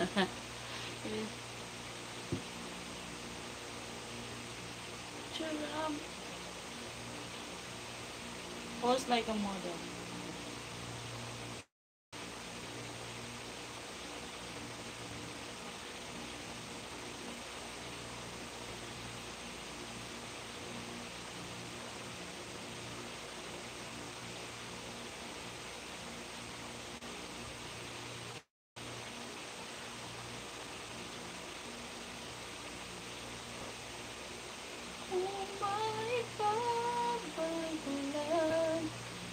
Churam. Pose like a model. Oh my God, my beloved.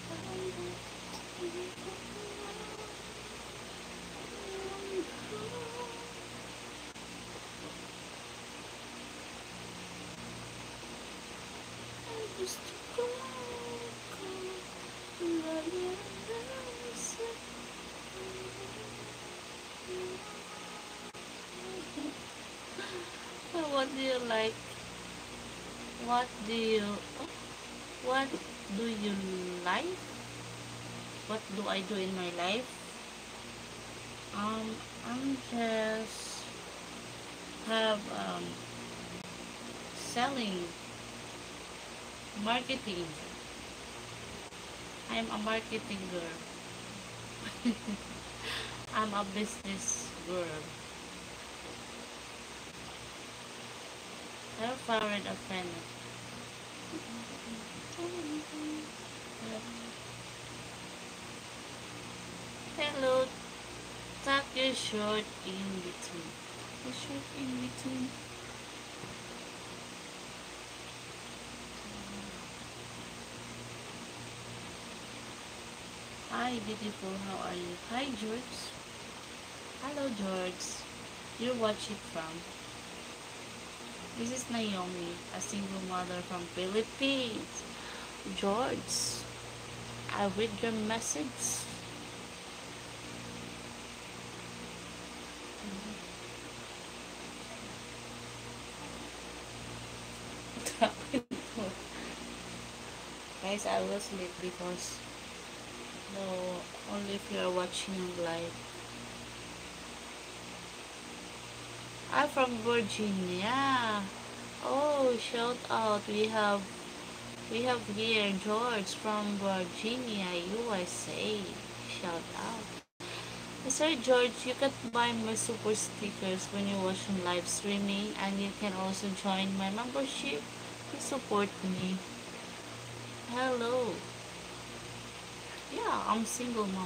What do you like? What do you what do you like? What do I do in my life? I'm just have selling, marketing. I'm a marketing girl. I'm a business girl. I found a friend. Hello, tuck your short in between. The short in between. Hi, beautiful. How are you? Hi, George. Hello, George. You're watching from. This is Naomi, a single mother from Philippines. George, I read your message. Guys, I will sleep because no, only if you are watching live. I'm from Virginia. Oh, shout out. We have here George from Virginia, USA. Shout out. Sir George, you can buy my super stickers when you watch on live streaming, and you can also join my membership to support me. Hello. Yeah, I'm single mom.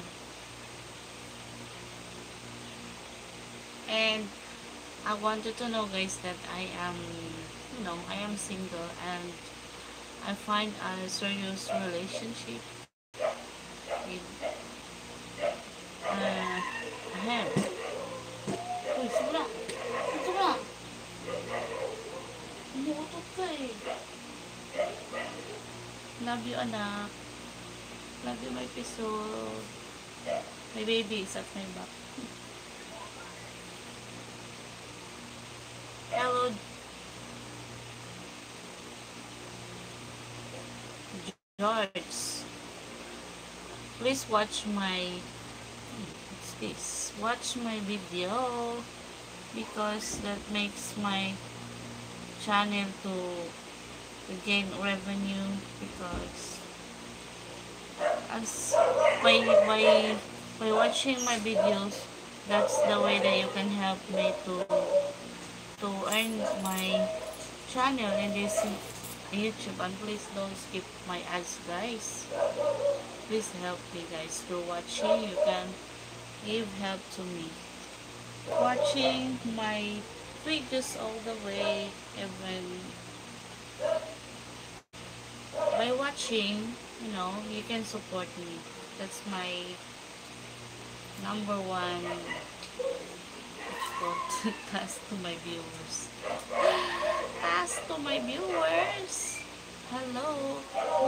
And I wanted to know guys that I am single and I find a serious relationship with him. Uy, sobra! Sobra! Umuutot ka eh. Love you, anak. Love you, my piso. My baby is at my back. Hello, George. Please watch my what's this? Watch my video because that makes my channel to gain revenue because as by watching my videos, that's the way that you can help me to earn my channel in this YouTube. And please don't skip my ads, guys. Please help me, guys, through watching. You can give help to me watching my videos all the way. Even by watching, you can support me. That's my number one task to my viewers. Task to my viewers. Hello.